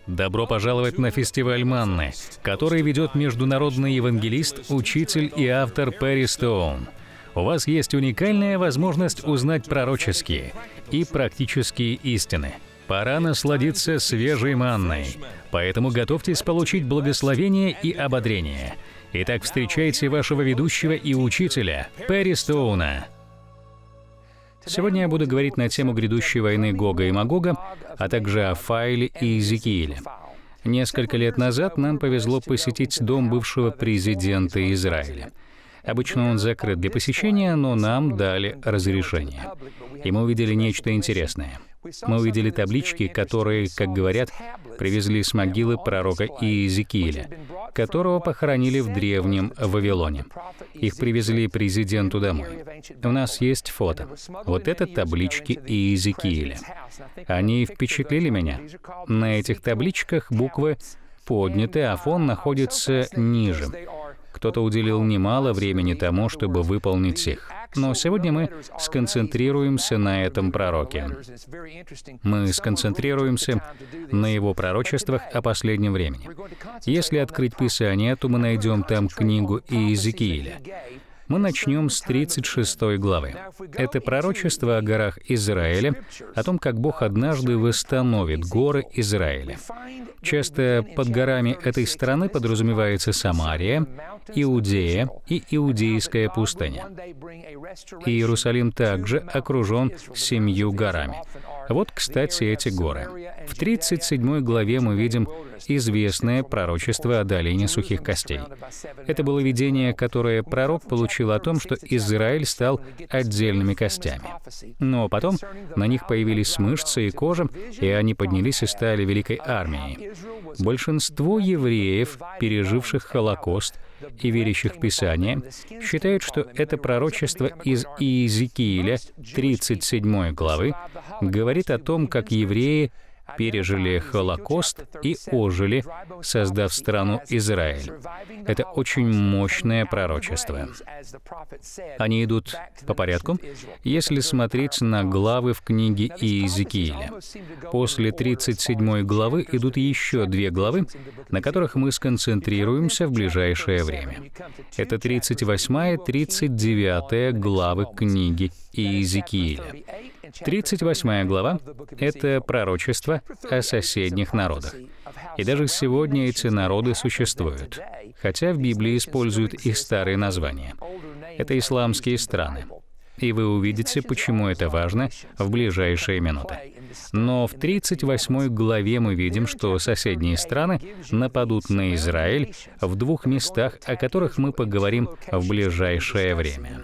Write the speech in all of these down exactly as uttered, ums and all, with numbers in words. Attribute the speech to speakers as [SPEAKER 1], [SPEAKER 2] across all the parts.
[SPEAKER 1] Добро пожаловать на фестиваль Манны, который ведет международный евангелист, учитель и автор Перри Стоун. У вас есть уникальная возможность узнать пророческие и практические истины. Пора насладиться свежей манной, поэтому готовьтесь получить благословение и ободрение. Итак, встречайте вашего ведущего и учителя Перри Стоуна. Сегодня я буду говорить на тему грядущей войны Гога и Магога, а также о Фаиле и Иезекииле. Несколько лет назад нам повезло посетить дом бывшего президента Израиля. Обычно он закрыт для посещения, но нам дали разрешение. И мы увидели нечто интересное. Мы увидели таблички, которые, как говорят, привезли с могилы пророка Иезекииля, которого похоронили в древнем Вавилоне. Их привезли президенту домой. У нас есть фото. Вот это таблички Иезекииля. Они впечатлили меня. На этих табличках буквы подняты, а фон находится ниже. Кто-то уделил немало времени тому, чтобы выполнить их. Но сегодня мы сконцентрируемся на этом пророке. Мы сконцентрируемся на его пророчествах о последнем времени. Если открыть Писание, то мы найдем там книгу Иезекииля. Мы начнем с тридцать шестой главы. Это пророчество о горах Израиля, о том, как Бог однажды восстановит горы Израиля. Часто под горами этой страны подразумевается Самария, Иудея и Иудейская пустыня. Иерусалим также окружен семью горами. Вот, кстати, эти горы. В тридцать седьмой главе мы видим известное пророчество о долине сухих костей. Это было видение, которое пророк получил о том, что Израиль стал отдельными костями. Но потом на них появились мышцы и кожа, и они поднялись и стали великой армией. Большинство евреев, переживших Холокост и верящих в Писание, считают, что это пророчество из Иезекииля тридцать седьмой главы говорит о том, как евреи пережили Холокост и ожили, создав страну Израиль. Это очень мощное пророчество. Они идут по порядку, если смотреть на главы в книге Иезекииля. После тридцать седьмой главы идут еще две главы, на которых мы сконцентрируемся в ближайшее время. Это тридцать восьмая и тридцать девятая главы книги Иезекииля. тридцать восьмая глава — это пророчество о соседних народах. И даже сегодня эти народы существуют, хотя в Библии используют их старые названия. Это исламские страны. И вы увидите, почему это важно в ближайшие минуты. Но в тридцать восьмой главе мы видим, что соседние страны нападут на Израиль в двух местах, о которых мы поговорим в ближайшее время.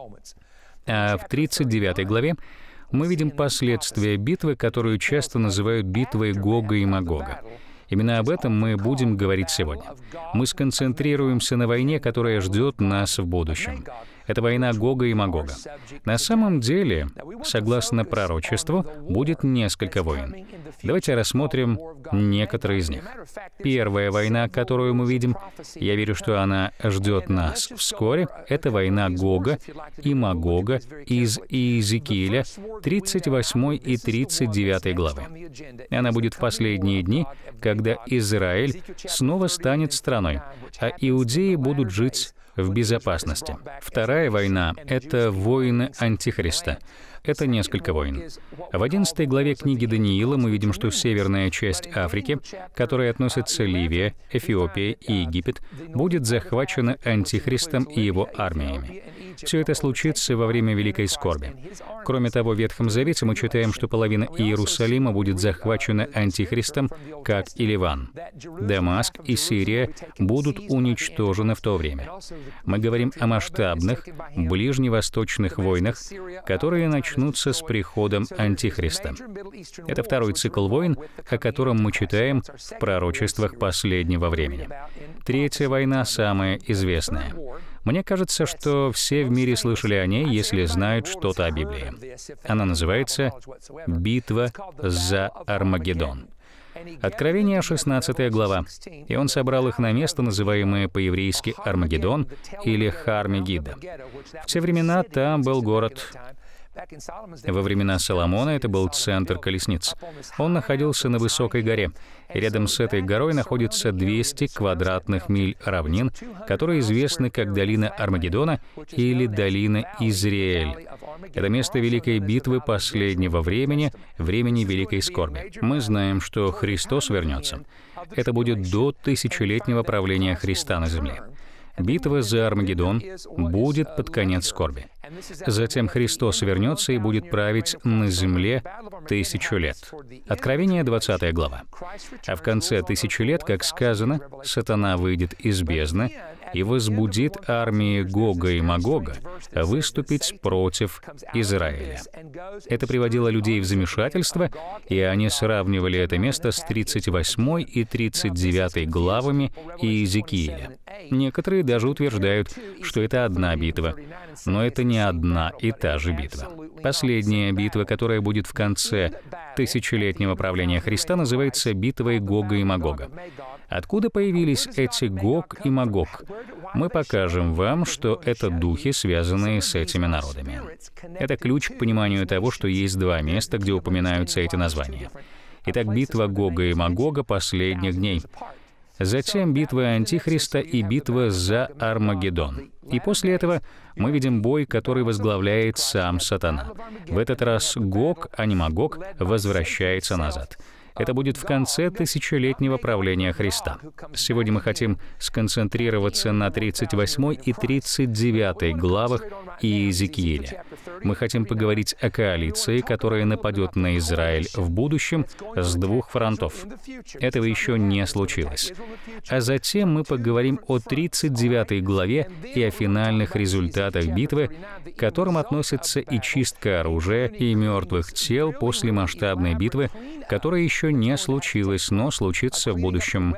[SPEAKER 1] А в тридцать девятой главе мы видим последствия битвы, которую часто называют битвой Гога и Магога. Именно об этом мы будем говорить сегодня. Мы сконцентрируемся на войне, которая ждет нас в будущем. Это война Гога и Магога. На самом деле, согласно пророчеству, будет несколько войн. Давайте рассмотрим некоторые из них. Первая война, которую мы видим, я верю, что она ждет нас вскоре, это война Гога и Магога из Иезекииля тридцать восьмой и тридцать девятой главы. Она будет в последние дни, когда Израиль снова станет страной, а иудеи будут жить в безопасности. Вторая война — это войны Антихриста. Это несколько войн. В одиннадцатой главе книги Даниила мы видим, что северная часть Африки, к которой относятся Ливия, Эфиопия и Египет, будет захвачена Антихристом и его армиями. Все это случится во время Великой Скорби. Кроме того, в Ветхом Завете мы читаем, что половина Иерусалима будет захвачена Антихристом, как и Ливан. Дамаск и Сирия будут уничтожены в то время. Мы говорим о масштабных, ближневосточных войнах, которые начнутся с приходом Антихриста. Это второй цикл войн, о котором мы читаем в пророчествах последнего времени. Третья война самая известная. Мне кажется, что все в мире слышали о ней, если знают что-то о Библии. Она называется «Битва за Армагеддон». Откровение, шестнадцатая глава. «И он собрал их на место, называемое по-еврейски Армагеддон или Хар-Мегиддо. В те времена там был город, Во времена Соломона это был центр колесниц. Он находился на высокой горе. И рядом с этой горой находится двести квадратных миль равнин, которые известны как долина Армагеддона или долина Изриэль. Это место великой битвы последнего времени, времени великой скорби. Мы знаем, что Христос вернется. Это будет до тысячелетнего правления Христа на земле. Битва за Армагеддон будет под конец скорби. Затем Христос вернется и будет править на земле тысячу лет. Откровение, двадцатая глава. А в конце тысячи лет, как сказано, сатана выйдет из бездны и возбудит армии Гога и Магога выступить против Израиля. Это приводило людей в замешательство, и они сравнивали это место с тридцать восьмой и тридцать девятой главами Иезекииля. Некоторые даже утверждают, что это одна битва, но это не одна и та же битва. Последняя битва, которая будет в конце тысячелетнего правления Христа, называется битвой Гога и Магога. Откуда появились эти Гог и Магог? Мы покажем вам, что это духи, связанные с этими народами. Это ключ к пониманию того, что есть два места, где упоминаются эти названия. Итак, битва Гога и Магога последних дней. Затем битва Антихриста и битва за Армагеддон. И после этого мы видим бой, который возглавляет сам сатана. В этот раз Гог, а не Магог, возвращается назад. Это будет в конце тысячелетнего правления Христа. Сегодня мы хотим сконцентрироваться на тридцать восьмой и тридцать девятой главах Иезекииля. Мы хотим поговорить о коалиции, которая нападет на Израиль в будущем с двух фронтов. Этого еще не случилось. А затем мы поговорим о тридцать девятой главе и о финальных результатах битвы, к которым относится и чистка оружия, и мертвых тел после масштабной битвы, которая еще не случилась, но случится в будущем.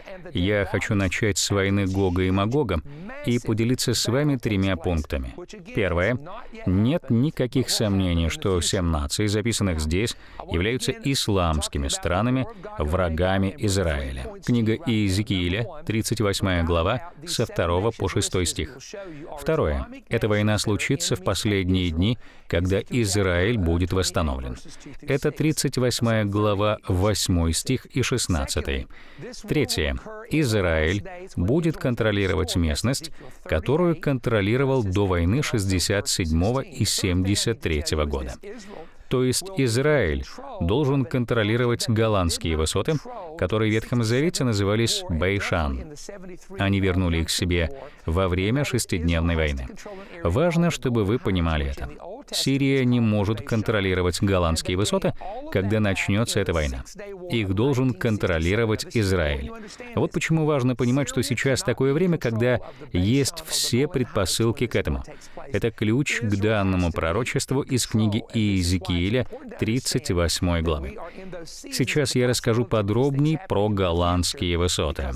[SPEAKER 1] Я хочу начать с войны Гога и Магога и поделиться с вами тремя пунктами. Первое. Нет никаких сомнений, что семь наций, записанных здесь, являются исламскими странами, врагами Израиля. Книга Иезекииля, тридцать восьмая глава, со второго по шестой стих. Второе. Эта война случится в последние дни, когда Израиль будет восстановлен. Это тридцать восьмая глава, восьмой стих и шестнадцатый. Третье. Израиль будет контролировать местность, которую контролировал до войны шестьдесят седьмого и семьдесят третьего года. То есть Израиль должен контролировать голландские высоты, которые в Ветхом Завете назывались Бейшан. Они вернули их себе во время шестидневной войны. Важно, чтобы вы понимали это. Сирия не может контролировать голландские высоты, когда начнется эта война. Их должен контролировать Израиль. Вот почему важно понимать, что сейчас такое время, когда есть все предпосылки к этому. Это ключ к данному пророчеству из книги Иезекииля, тридцать восьмой главы. Сейчас я расскажу подробнее про голландские высоты.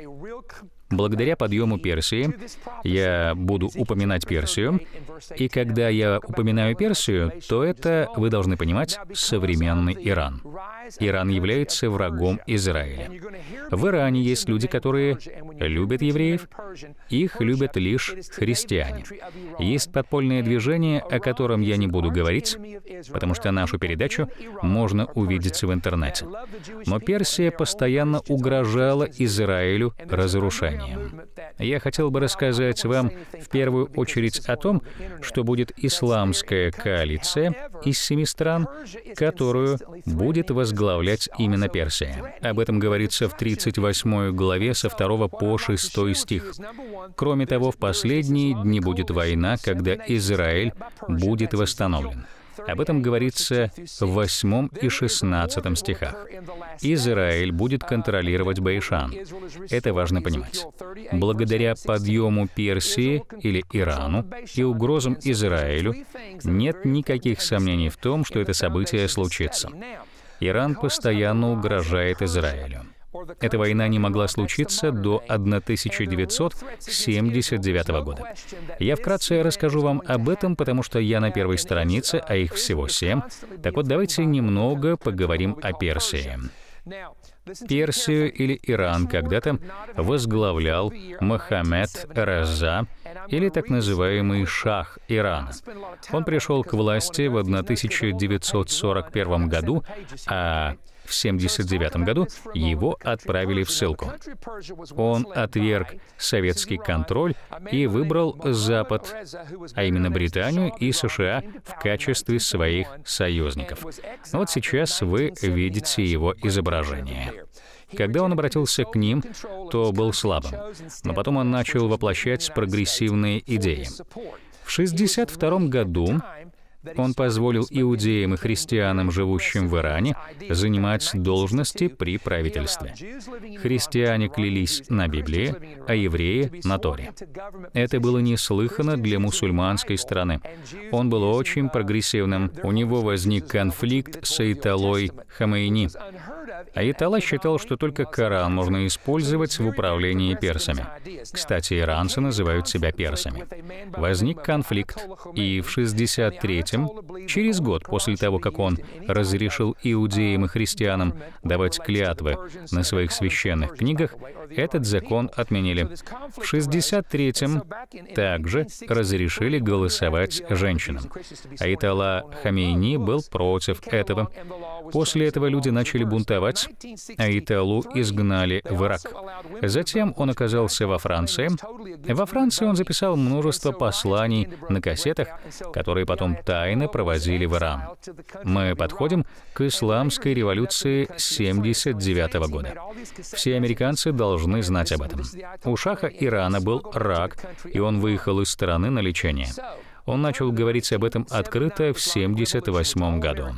[SPEAKER 1] Благодаря подъему Персии, я буду упоминать Персию, и когда я упоминаю Персию, то это, вы должны понимать, современный Иран. Иран является врагом Израиля. В Иране есть люди, которые любят евреев, их любят лишь христиане. Есть подпольное движение, о котором я не буду говорить, потому что нашу передачу можно увидеть в интернете. Но Персия постоянно угрожала Израилю разрушением. Я хотел бы рассказать вам в первую очередь о том, что будет исламская коалиция из семи стран, которую будет возглавлять именно Персия. Об этом говорится в тридцать восьмой главе со второго по шестой стих. Кроме того, в последние дни будет война, когда Израиль будет восстановлен. Об этом говорится в восьмом и шестнадцатом стихах. Израиль будет контролировать Бейшан. Это важно понимать. Благодаря подъему Персии или Ирану и угрозам Израилю нет никаких сомнений в том, что это событие случится. Иран постоянно угрожает Израилю. Эта война не могла случиться до тысяча девятьсот семьдесят девятого года. Я вкратце расскажу вам об этом, потому что я на первой странице, а их всего семь. Так вот, давайте немного поговорим о Персии. Персию или Иран когда-то возглавлял Мохаммед Реза, или так называемый шах Ирана. Он пришел к власти в тысяча девятьсот сорок первом году, а в семьдесят девятом году его отправили в ссылку. Он отверг советский контроль и выбрал Запад, а именно Британию и США, в качестве своих союзников. Вот сейчас вы видите его изображение. Когда он обратился к ним, то был слабым, но потом он начал воплощать прогрессивные идеи. В шестьдесят втором году он позволил иудеям и христианам, живущим в Иране, занимать должности при правительстве. Христиане клялись на Библии, а евреи — на Торе. Это было неслыханно для мусульманской страны. Он был очень прогрессивным. У него возник конфликт с Аятоллой Хамейни. Аятолла считал, что только Коран можно использовать в управлении персами. Кстати, иранцы называют себя персами. Возник конфликт, и в шестьдесят третьем, через год после того, как он разрешил иудеям и христианам давать клятвы на своих священных книгах, этот закон отменили. В шестьдесят третьем также разрешили голосовать женщинам. Аятолла Хамейни был против этого. После этого люди начали бунтовать. Аятоллу изгнали в Ирак. Затем он оказался во Франции. Во Франции он записал множество посланий на кассетах, которые потом тайно провозили в Иран. Мы подходим к исламской революции семьдесят девятого года. Все американцы должны знать об этом. У шаха Ирана был рак, и он выехал из страны на лечение. Он начал говорить об этом открыто в семьдесят восьмом году.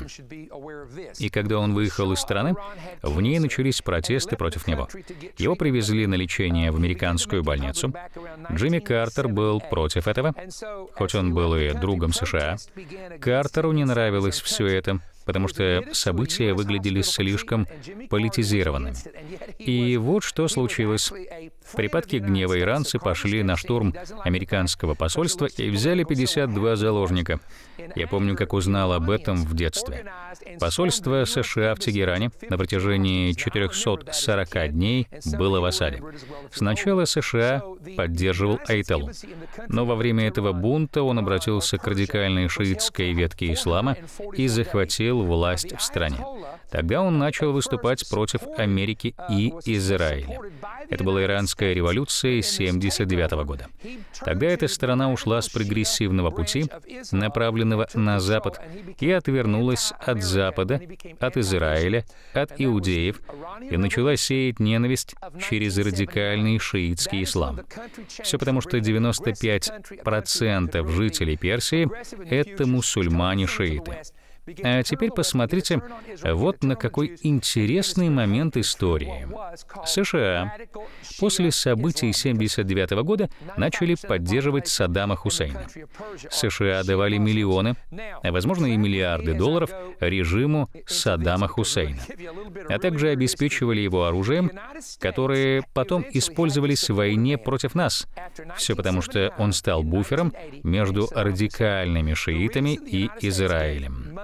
[SPEAKER 1] И когда он выехал из страны, в ней начались протесты против него. Его привезли на лечение в американскую больницу. Джимми Картер был против этого, хоть он был и другом США. Картеру не нравилось все это, потому что события выглядели слишком политизированными. И вот что случилось. В припадке гнева иранцы пошли на штурм американского посольства и взяли пятьдесят два заложника. Я помню, как узнал об этом в детстве. Посольство США в Тегеране на протяжении четырёхсот сорока дней было в осаде. Сначала США поддерживал Аятоллу, но во время этого бунта он обратился к радикальной шиитской ветке ислама и захватил власть в стране. Тогда он начал выступать против Америки и Израиля. Это была иранская революция семьдесят девятого года. Тогда эта страна ушла с прогрессивного пути, направленного на Запад, и отвернулась от Запада, от Израиля, от иудеев, и начала сеять ненависть через радикальный шиитский ислам. Все потому, что девяносто пять процентов жителей Персии — это мусульмане-шииты. А теперь посмотрите вот на какой интересный момент истории. США после событий семьдесят девятого года начали поддерживать Саддама Хусейна. США давали миллионы, а возможно и миллиарды долларов режиму Саддама Хусейна, а также обеспечивали его оружием, которое потом использовались в войне против нас. Все потому, что он стал буфером между радикальными шиитами и Израилем.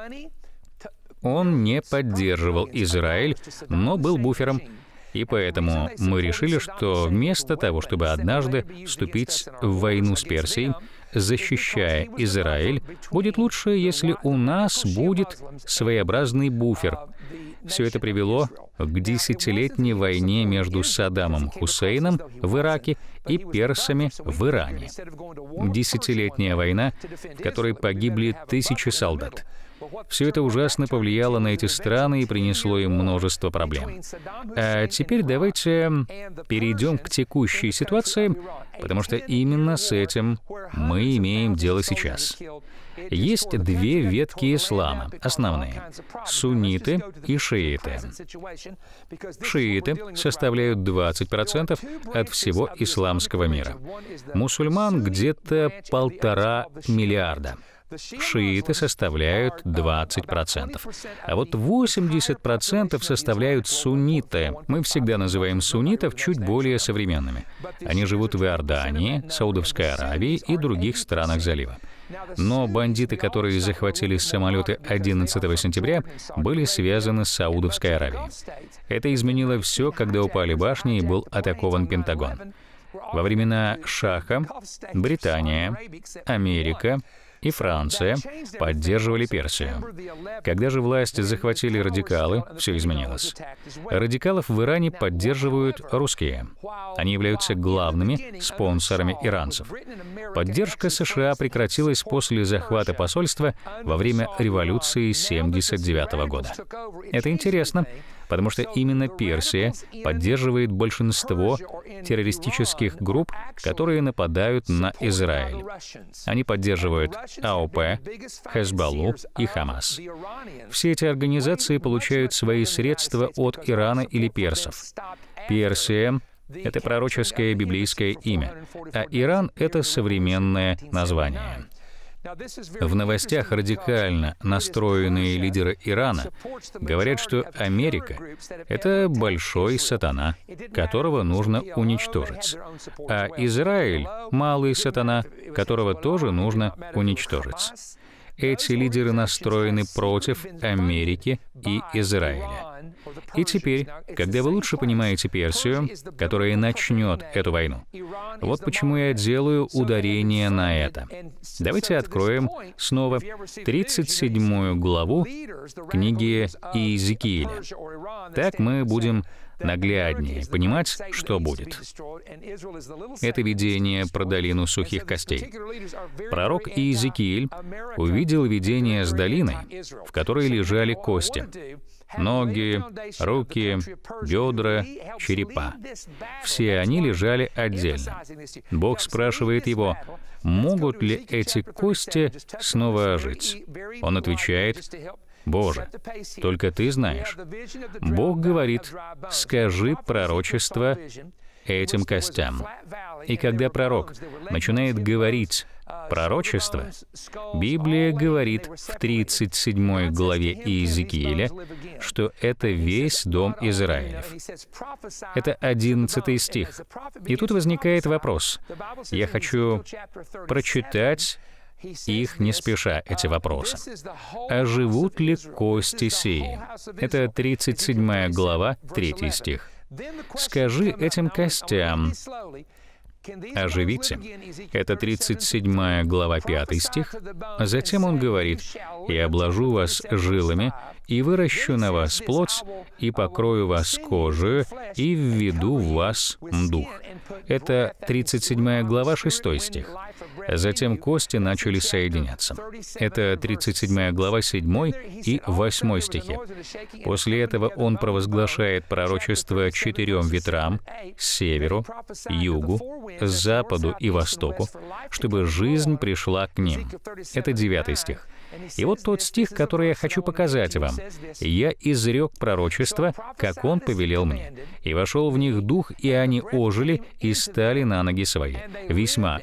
[SPEAKER 1] Он не поддерживал Израиль, но был буфером. И поэтому мы решили, что вместо того, чтобы однажды вступить в войну с Персией, защищая Израиль, будет лучше, если у нас будет своеобразный буфер. Все это привело к десятилетней войне между Саддамом Хусейном в Ираке и персами в Иране. Десятилетняя война, в которой погибли тысячи солдат. Все это ужасно повлияло на эти страны и принесло им множество проблем. А теперь давайте перейдем к текущей ситуации, потому что именно с этим мы имеем дело сейчас. Есть две ветки ислама, основные — сунниты и шииты. Шииты составляют двадцать процентов от всего исламского мира. Мусульман где-то полтора миллиарда. Шииты составляют двадцать процентов. А вот восемьдесят процентов составляют сунниты. Мы всегда называем суннитов чуть более современными. Они живут в Иордании, Саудовской Аравии и других странах залива. Но бандиты, которые захватили самолеты одиннадцатого сентября, были связаны с Саудовской Аравией. Это изменило все, когда упали башни и был атакован Пентагон. Во времена Шаха Британия, Америка и Франция поддерживали Персию. Когда же власть захватили радикалы, все изменилось. Радикалов в Иране поддерживают русские. Они являются главными спонсорами иранцев. Поддержка США прекратилась после захвата посольства во время революции семьдесят девятого года. Это интересно, потому что именно Персия поддерживает большинство террористических групп, которые нападают на Израиль. Они поддерживают АОП, Хезболлу и Хамас. Все эти организации получают свои средства от Ирана или персов. Персия — это пророческое библейское имя, а Иран — это современное название. В новостях радикально настроенные лидеры Ирана говорят, что Америка — это большой сатана, которого нужно уничтожить, а Израиль — малый сатана, которого тоже нужно уничтожить. Эти лидеры настроены против Америки и Израиля. И теперь, когда вы лучше понимаете Персию, которая начнет эту войну, вот почему я делаю ударение на это. Давайте откроем снова тридцать седьмую главу книги Иезекииля. Так мы будем нагляднее понимать, что будет. Это видение про долину сухих костей. Пророк Иезекииль увидел видение с долиной, в которой лежали кости. Ноги, руки, бедра, черепа. Все они лежали отдельно. Бог спрашивает его, могут ли эти кости снова ожить? Он отвечает, «Боже, только Ты знаешь». Бог говорит, «Скажи пророчество этим костям». И когда пророк начинает говорить пророчество, Библия говорит в тридцать седьмой главе Иезекииля, что это весь дом Израилев. Это одиннадцатый стих. И тут возникает вопрос. Я хочу прочитать их не спеша, эти вопросы. «А живут ли кости сии?» Это тридцать седьмая глава, третий стих. «Скажи этим костям, оживите». Это тридцать седьмая глава, пятый стих. Затем он говорит, «И обложу вас жилами, и выращу на вас плоть, и покрою вас кожей, и введу в вас дух». Это тридцать седьмая глава, шестой стих. Затем кости начали соединяться. Это тридцать седьмая глава, седьмой и восьмой стихи. После этого он провозглашает пророчество четырем ветрам — северу, югу, западу и востоку, чтобы жизнь пришла к ним. Это девятый стих. И вот тот стих, который я хочу показать вам. «Я изрек пророчество, как он повелел мне, и вошел в них дух, и они ожили и стали на ноги свои. Весьма,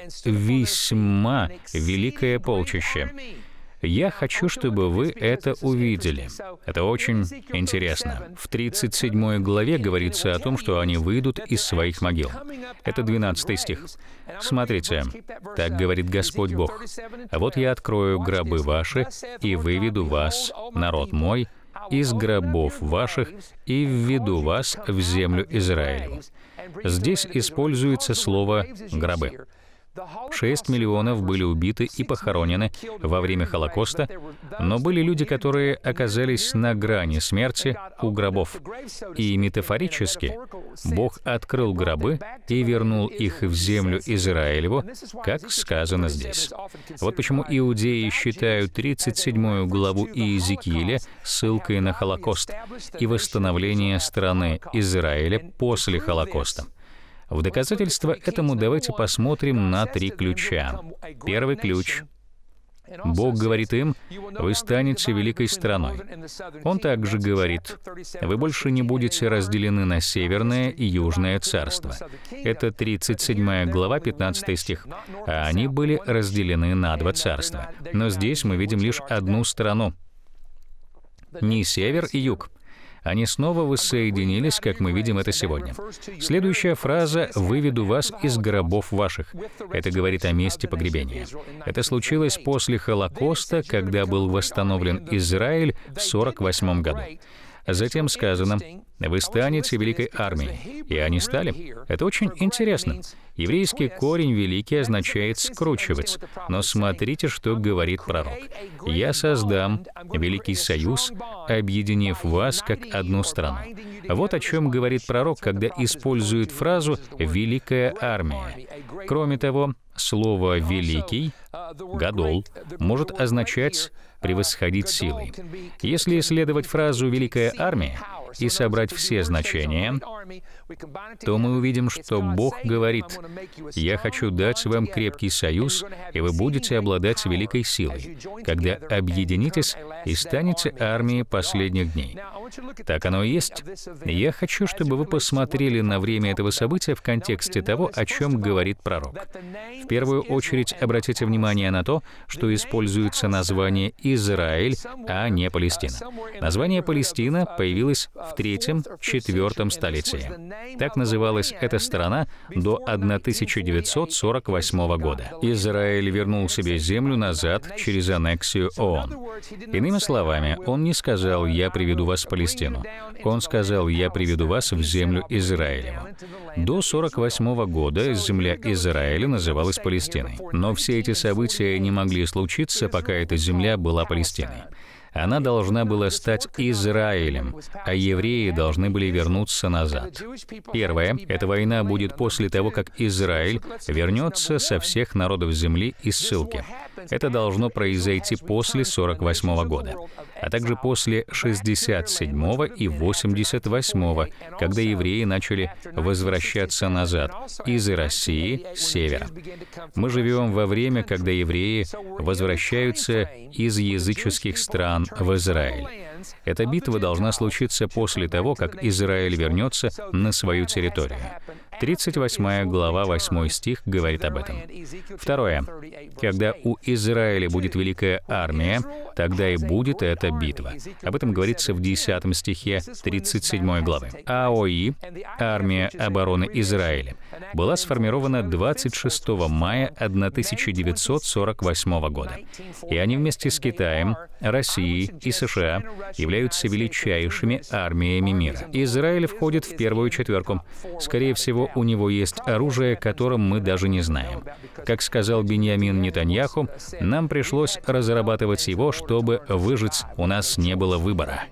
[SPEAKER 1] весьма великое полчище». Я хочу, чтобы вы это увидели. Это очень интересно. В тридцать седьмой главе говорится о том, что они выйдут из своих могил. Это двенадцатый стих. Смотрите, так говорит Господь Бог. «Вот я открою гробы ваши и выведу вас, народ мой, из гробов ваших и введу вас в землю Израилеву». Здесь используется слово «гробы». Шесть миллионов были убиты и похоронены во время Холокоста, но были люди, которые оказались на грани смерти у гробов. И метафорически Бог открыл гробы и вернул их в землю Израилеву, как сказано здесь. Вот почему иудеи считают тридцать седьмую главу Иезекииля ссылкой на Холокост и восстановление страны Израиля после Холокоста. В доказательство этому давайте посмотрим на три ключа. Первый ключ. Бог говорит им, «Вы станете великой страной». Он также говорит, «Вы больше не будете разделены на северное и южное царство». Это тридцать седьмая глава, пятнадцатый стих. А они были разделены на два царства. Но здесь мы видим лишь одну страну. Не север и юг. они снова воссоединились, как мы видим это сегодня. Следующая фраза «выведу вас из гробов ваших». Это говорит о месте погребения. Это случилось после Холокоста, когда был восстановлен Израиль в сорок восьмом году. Затем сказано: «Вы станете великой армией». И они стали. Это очень интересно. Еврейский корень «великий» означает «скручивать». Но смотрите, что говорит пророк. «Я создам великий союз, объединив вас как одну страну». Вот о чем говорит пророк, когда использует фразу «великая армия». Кроме того, слово «великий», «гадол», может означать «превосходить силой». Если исследовать фразу «великая армия» и собрать все значения, то мы увидим, что Бог говорит: «Я хочу дать вам крепкий союз, и вы будете обладать великой силой, когда объединитесь и станете армией последних дней». Так оно и есть. Я хочу, чтобы вы посмотрели на время этого события в контексте того, о чем говорит пророк. В первую очередь обратите внимание на то, что используется название «Израиль», а не «Палестина». Название «Палестина» появилось в третьем-четвертом столетии. Так называлась эта страна до тысяча девятьсот сорок восьмого года. Израиль вернул себе землю назад через аннексию ООН. Иными словами, он не сказал: «Я приведу вас в Палестину». Он сказал: «Я приведу вас в землю Израилеву». До сорок восьмого года земля Израиля называлась Палестиной. Но все эти события не могли случиться, пока эта земля была Палестиной. Она должна была стать Израилем, а евреи должны были вернуться назад. Первое, эта война будет после того, как Израиль вернется со всех народов земли из ссылки. Это должно произойти после сорок восьмого года, а также после шестьдесят седьмого и восемьдесят восьмого, когда евреи начали возвращаться назад из России с севера. Мы живем во время, когда евреи возвращаются из языческих стран в Израиль. Эта битва должна случиться после того, как Израиль вернется на свою территорию. тридцать восьмая глава, восьмой стих говорит об этом. Второе. Когда у Израиля будет великая армия, тогда и будет эта битва. Об этом говорится в десятом стихе тридцать седьмой главы. АОИ, армия обороны Израиля, была сформирована двадцать шестого мая тысяча девятьсот сорок восьмого года. И они вместе с Китаем, Россией и США являются величайшими армиями мира. Израиль входит в первую четверку. Скорее всего, у него есть оружие, о котором мы даже не знаем. Как сказал Биньямин Нетаньяху, нам пришлось разрабатывать его, чтобы выжить. У нас не было выбора.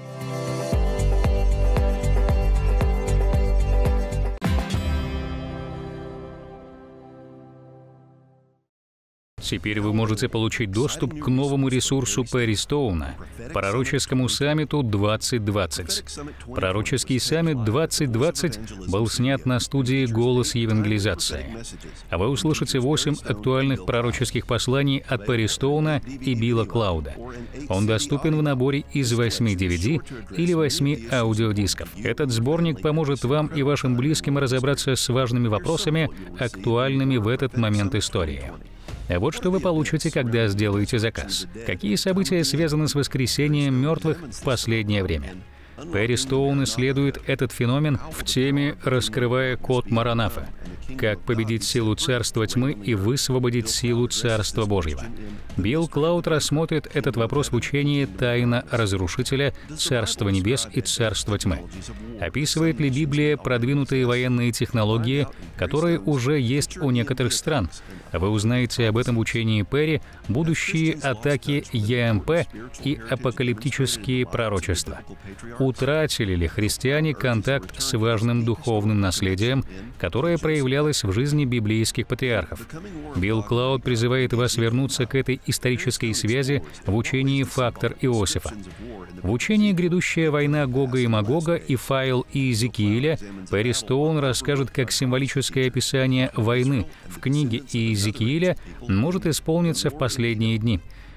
[SPEAKER 1] Теперь вы можете получить доступ к новому ресурсу Перри Стоуна, пророческому саммиту двадцать двадцать. Пророческий саммит двадцать двадцать был снят на студии «Голос евангелизации». А вы услышите восемь актуальных пророческих посланий от Перри Стоуна и Билла Клауда. Он доступен в наборе из восьми ди ви ди или восьми аудиодисков. Этот сборник поможет вам и вашим близким разобраться с важными вопросами, актуальными в этот момент истории. А вот что вы получите, когда сделаете заказ. Какие события связаны с воскресением мертвых в последнее время? Перри Стоун исследует этот феномен в теме «Раскрывая код Маранафа. Как победить силу царства тьмы и высвободить силу царства Божьего». Билл Клауд рассмотрит этот вопрос в учении «Тайна разрушителя, царства небес и царства тьмы». Описывает ли Библия продвинутые военные технологии, которые уже есть у некоторых стран? Вы узнаете об этом в учении Перри «Будущие атаки Е М П и апокалиптические пророчества». Утратили ли христиане контакт с важным духовным наследием, которое проявлялось в жизни библейских патриархов? Билл Клауд призывает вас вернуться к этой исторической связи в учении «Фактор Иосифа». В учении «Грядущая война Гога и Магога» и «Файл и Иезекииля» Перри Стоун расскажет, как символическое описание войны в книге Иезекииля может исполниться в последние дни.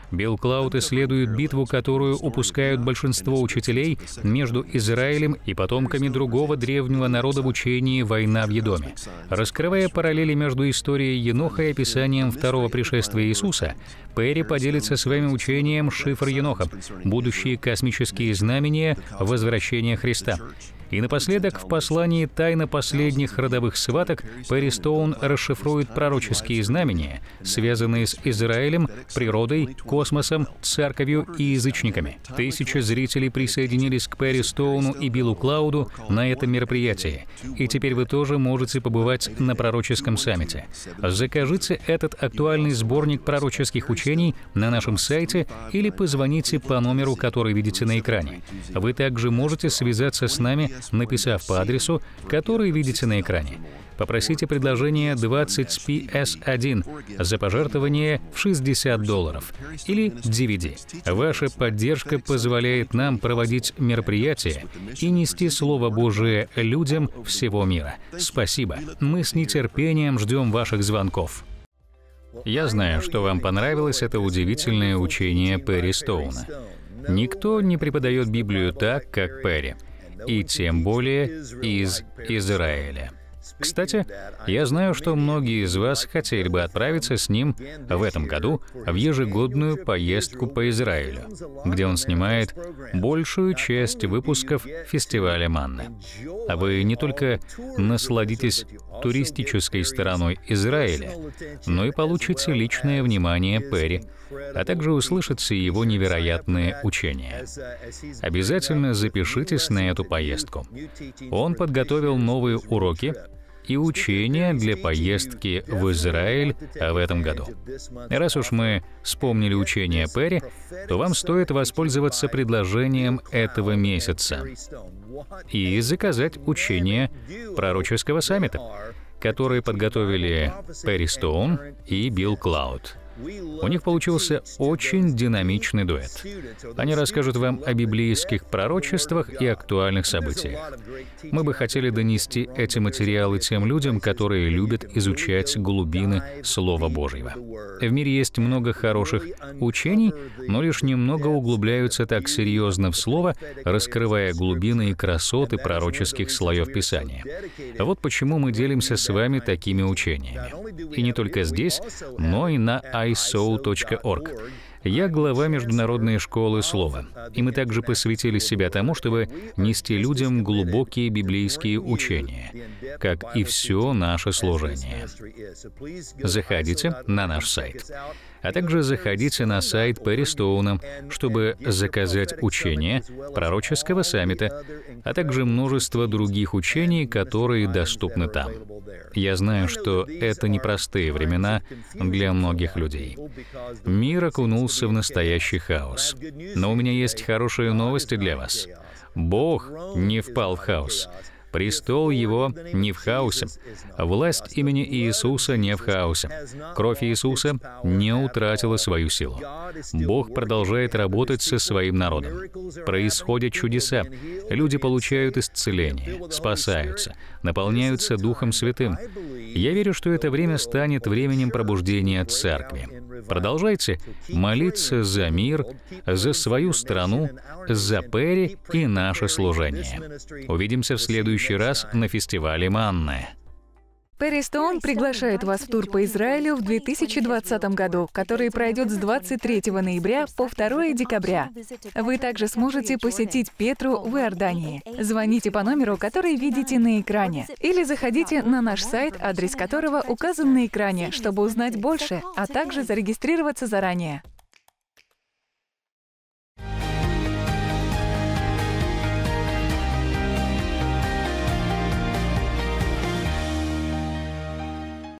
[SPEAKER 1] Билл Клауд исследует битву, которую упускают большинство учителей между Израилем и потомками другого древнего народа в учении «Война в Едоме». Раскрывая параллели между историей Еноха и описанием второго пришествия Иисуса, Перри поделится своим учением «Шифр Еноха. Будущие космические знамения возвращения Христа». И напоследок, в послании «Тайна последних родовых сваток» Перри Стоун расшифрует пророческие знамения, связанные с Израилем, природой, космосом, церковью и язычниками. Тысячи зрителей присоединились к Перри Стоуну и Биллу Клауду на этом мероприятии. И теперь вы тоже можете побывать на пророческом саммите. Закажите этот актуальный сборник пророческих учений на нашем сайте или позвоните по номеру, который видите на экране. Вы также можете связаться с нами, написав по адресу, который видите на экране. Попросите предложение двадцать пи эс один за пожертвование в шестьдесят долларов или ди ви ди. Ваша поддержка позволяет нам проводить мероприятия и нести Слово Божие людям всего мира. Спасибо. Мы с нетерпением ждем ваших звонков. Я знаю, что вам понравилось это удивительное учение Перри Стоуна. Никто не преподает Библию так, как Перри, и тем более из Израиля. Кстати, я знаю, что многие из вас хотели бы отправиться с ним в этом году в ежегодную поездку по Израилю, где он снимает большую часть выпусков фестиваля Манны. А вы не только насладитесь туристической стороной Израиля, но и получите личное внимание Перри, а также услышите его невероятные учения. Обязательно запишитесь на эту поездку. Он подготовил новые уроки и учения для поездки в Израиль в этом году. Раз уж мы вспомнили учение Перри, то вам стоит воспользоваться предложением этого месяца и заказать учение пророческого саммита, которые подготовили Перри Стоун и Билл Клауд. У них получился очень динамичный дуэт. Они расскажут вам о библейских пророчествах и актуальных событиях. Мы бы хотели донести эти материалы тем людям, которые любят изучать глубины Слова Божьего. В мире есть много хороших учений, но лишь немного углубляются так серьезно в Слово, раскрывая глубины и красоты пророческих слоев Писания. Вот почему мы делимся с вами такими учениями. И не только здесь, но и на ай эс о точка орг. Я глава Международной школы слова, и мы также посвятили себя тому, чтобы нести людям глубокие библейские учения, как и все наше служение. Заходите на наш сайт, а также заходите на сайт Перри Стоуна, чтобы заказать учение пророческого саммита, а также множество других учений, которые доступны там. Я знаю, что это непростые времена для многих людей. Мир окунулся в настоящий хаос. Но у меня есть хорошие новости для вас. Бог не впал в хаос. Престол Его не в хаосе. Власть имени Иисуса не в хаосе. Кровь Иисуса не утратила свою силу. Бог продолжает работать со своим народом. Происходят чудеса. Люди получают исцеление, спасаются, наполняются Духом Святым. Я верю, что это время станет временем пробуждения Церкви. Продолжайте молиться за мир, за свою страну, за Перри и наше служение. Увидимся в следующий раз на фестивале Манны.
[SPEAKER 2] Перри Стоун приглашает вас в тур по Израилю в две тысячи двадцатом году, который пройдет с двадцать третьего ноября по второе декабря. Вы также сможете посетить Петру в Иордании. Звоните по номеру, который видите на экране, или заходите на наш сайт, адрес которого указан на экране, чтобы узнать больше, а также зарегистрироваться заранее.